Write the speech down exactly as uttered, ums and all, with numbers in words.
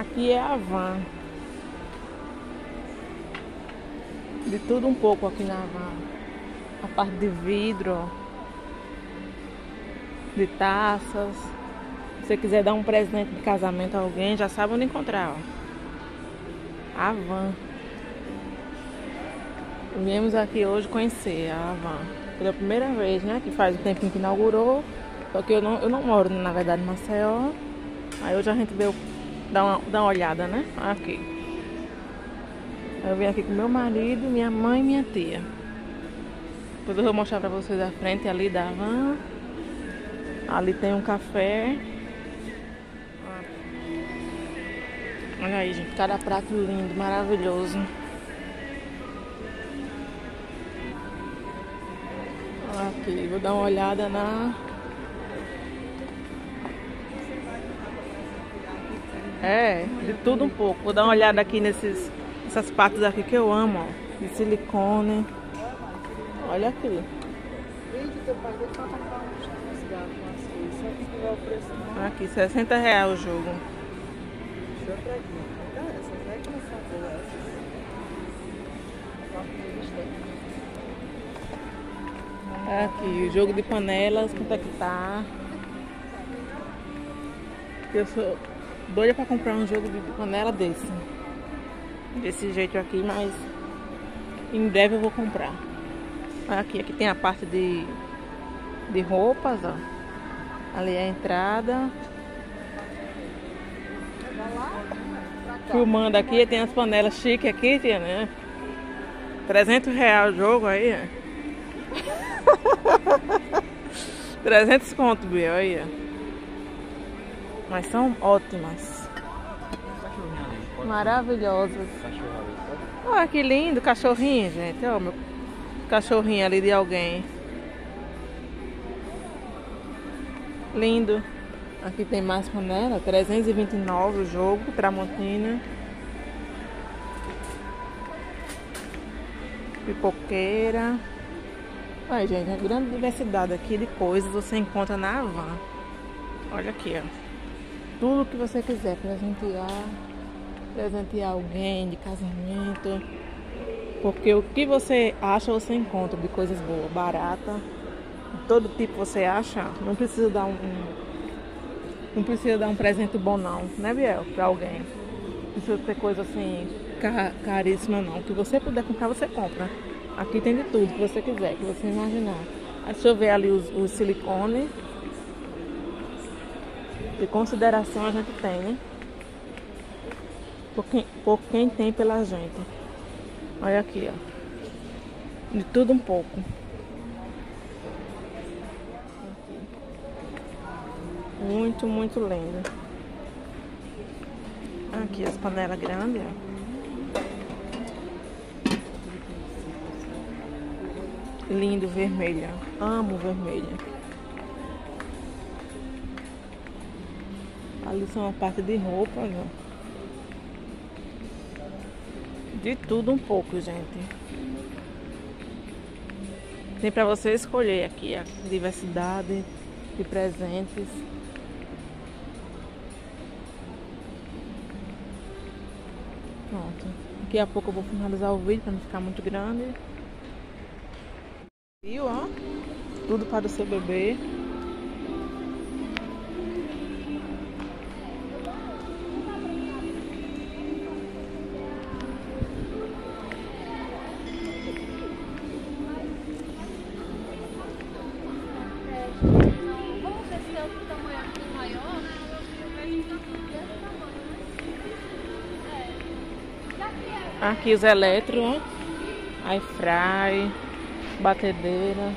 Aqui é a van. De tudo um pouco aqui na van. A parte de vidro, ó. De taças. Se você quiser dar um presente de casamento a alguém, já sabe onde encontrar, ó. A van. Viemos aqui hoje conhecer a van. Pela primeira vez, né? Que faz um tempinho que inaugurou. Só que eu não, eu não moro, na verdade, em Maceió. Aí hoje a gente veio dar uma, dar uma olhada, né? Aqui. Eu vim aqui com meu marido, minha mãe e minha tia. Depois eu vou mostrar pra vocês a frente ali da van. Ali tem um café. Olha aí, gente. Cada prato lindo, maravilhoso. Aqui, vou dar uma olhada na... É, de tudo um pouco. Vou dar uma olhada aqui nesses, nessas partes aqui que eu amo, ó. De silicone. Olha aqui. Aqui, sessenta reais o jogo. Aqui, o jogo de panelas, quanto é que tá? Eu sou doida pra comprar um jogo de panela desse. Desse jeito aqui, mas em breve eu vou comprar. Aqui, aqui tem a parte de, de roupas, ó. Ali é a entrada. Filmando aqui, tem as panelas chiques aqui, tia, né? trezentos reais o jogo aí, ó. trezentos conto, Bia, aí, ó. Mas são ótimas. Maravilhosas. Olha que lindo, cachorrinho, gente. Olha o meu cachorrinho ali de alguém. Lindo. Aqui tem mais panela. trezentos e vinte e nove o jogo, Tramontina. Pipoqueira. Olha, gente, a grande diversidade aqui de coisas você encontra na van. Olha aqui, ó. Tudo que você quiser presentear, presentear alguém de casamento. Porque o que você acha, você encontra de coisas boas, barata. Todo tipo você acha. Não precisa dar um, não precisa dar um presente bom não, né, Biel? Pra alguém. Não precisa ter coisa assim caríssima não. O que você puder comprar, você compra. Aqui tem de tudo que você quiser, que você imaginar. Aí, deixa eu ver ali os, os silicone. De consideração a gente tem, né? Por quem, por quem tem pela gente. Olha aqui, ó. De tudo um pouco. Muito, muito lindo. Aqui as panelas grandes, ó. Lindo vermelho. Amo vermelho. Ali são a parte de roupa, ó. De tudo um pouco, gente. Tem pra você escolher aqui a diversidade de presentes. Pronto. Daqui a pouco eu vou finalizar o vídeo pra não ficar muito grande. Viu, ó? Tudo para o seu bebê. Aqui os eletros, ó. Air fry, batedeira.